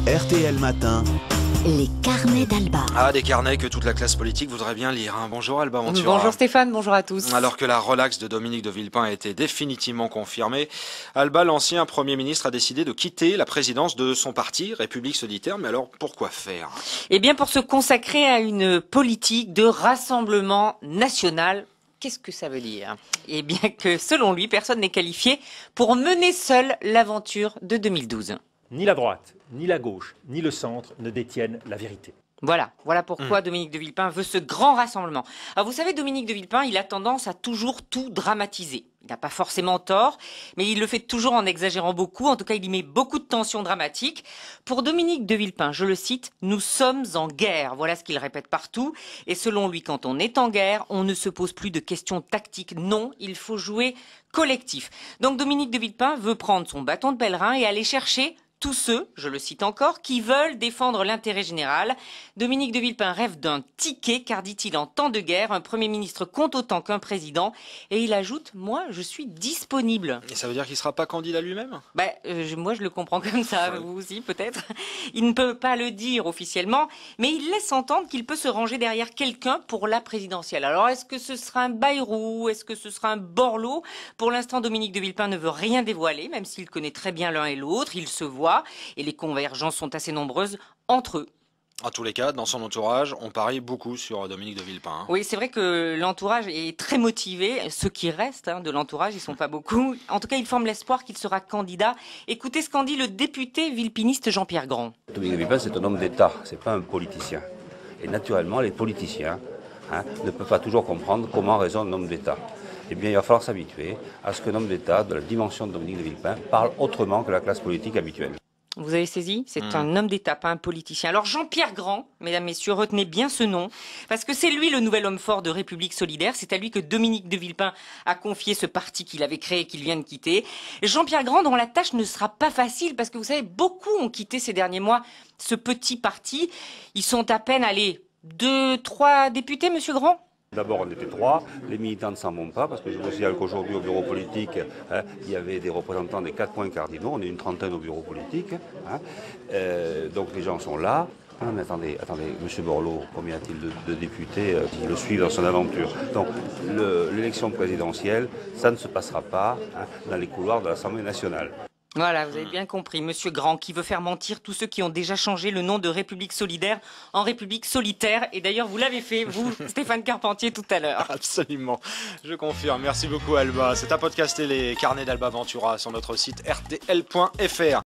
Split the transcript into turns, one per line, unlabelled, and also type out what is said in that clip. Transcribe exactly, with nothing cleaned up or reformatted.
R T L Matin.
Les carnets d'Alba.
Ah, des carnets que toute la classe politique voudrait bien lire. Hein. Bonjour Alba Ventura.
Bonjour Stéphane, bonjour à tous.
Alors que la relaxe de Dominique de Villepin a été définitivement confirmée, Alba, l'ancien Premier ministre, a décidé de quitter la présidence de son parti, République Solitaire. Mais alors, pourquoi faire?
Eh bien, pour se consacrer à une politique de rassemblement national. Qu'est-ce que ça veut dire? Eh bien que, selon lui, personne n'est qualifié pour mener seul l'aventure de deux mille douze.
Ni la droite, ni la gauche, ni le centre ne détiennent la vérité.
Voilà, voilà pourquoi
Mmh.
Dominique de Villepin veut ce grand rassemblement. Alors vous savez, Dominique de Villepin, il a tendance à toujours tout dramatiser. Il n'a pas forcément tort, mais il le fait toujours en exagérant beaucoup. En tout cas, il y met beaucoup de tensions dramatiques. Pour Dominique de Villepin, je le cite, « Nous sommes en guerre ». Voilà ce qu'il répète partout. Et selon lui, quand on est en guerre, on ne se pose plus de questions tactiques. Non, il faut jouer collectif. Donc Dominique de Villepin veut prendre son bâton de pèlerin et aller chercher tous ceux, je le cite encore, qui veulent défendre l'intérêt général. Dominique de Villepin rêve d'un ticket, car dit-il, en temps de guerre, un Premier ministre compte autant qu'un président. Et il ajoute, moi, je suis disponible.
Et ça veut dire qu'il ne sera pas candidat lui-même?
Ben, euh, je- moi, je le comprends comme ça, vous aussi, peut-être. Il ne peut pas le dire officiellement, mais il laisse entendre qu'il peut se ranger derrière quelqu'un pour la présidentielle. Alors, est-ce que ce sera un Bayrou? Est-ce que ce sera un Borloo? Pour l'instant, Dominique de Villepin ne veut rien dévoiler, même s'il connaît très bien l'un et l'autre. Il se voit. Et les convergences sont assez nombreuses entre eux.
En tous les cas, dans son entourage, on parie beaucoup sur Dominique de Villepin. Hein.
Oui, c'est vrai que l'entourage est très motivé. Ceux qui restent hein, de l'entourage, ils sont pas beaucoup. En tout cas, ils forment l'espoir qu'il sera candidat. Écoutez ce qu'en dit le député villepiniste Jean-Pierre Grand.
Dominique de Villepin, c'est un homme d'État, c'est pas un politicien. Et naturellement, les politiciens hein, ne peuvent pas toujours comprendre comment raisonne un homme d'État. Eh bien, il va falloir s'habituer à ce qu'un homme d'État, de la dimension de Dominique de Villepin, parle autrement que la classe politique habituelle.
Vous avez saisi? C'est
Mmh.
un homme d'État, pas un politicien. Alors Jean-Pierre Grand, mesdames, messieurs, retenez bien ce nom, parce que c'est lui le nouvel homme fort de République Solidaire. C'est à lui que Dominique de Villepin a confié ce parti qu'il avait créé et qu'il vient de quitter. Jean-Pierre Grand, dont la tâche ne sera pas facile, parce que vous savez, beaucoup ont quitté ces derniers mois ce petit parti. Ils sont à peine, allez, deux, trois députés, monsieur Grand?
D'abord, on était trois, les militants ne s'en vont pas, parce que je vous signale qu'aujourd'hui, au bureau politique, hein, il y avait des représentants des quatre points cardinaux, on est une trentaine au bureau politique, hein, euh, donc les gens sont là. Ah, mais attendez, attendez, M. Borloo, combien a-t-il de, de députés euh, qui le suivent dans son aventure? Donc, le- l'élection présidentielle, ça ne se passera pas hein, dans les couloirs de l'Assemblée nationale.
Voilà, vous avez bien compris, monsieur Grand, qui veut faire mentir tous ceux qui ont déjà changé le nom de République Solidaire en République Solitaire. Et d'ailleurs, vous l'avez fait, vous, Stéphane Carpentier, tout à l'heure.
Absolument, je confirme. Merci beaucoup Alba. C'est à podcaster les carnets d'Alba Ventura sur notre site R T L point F R.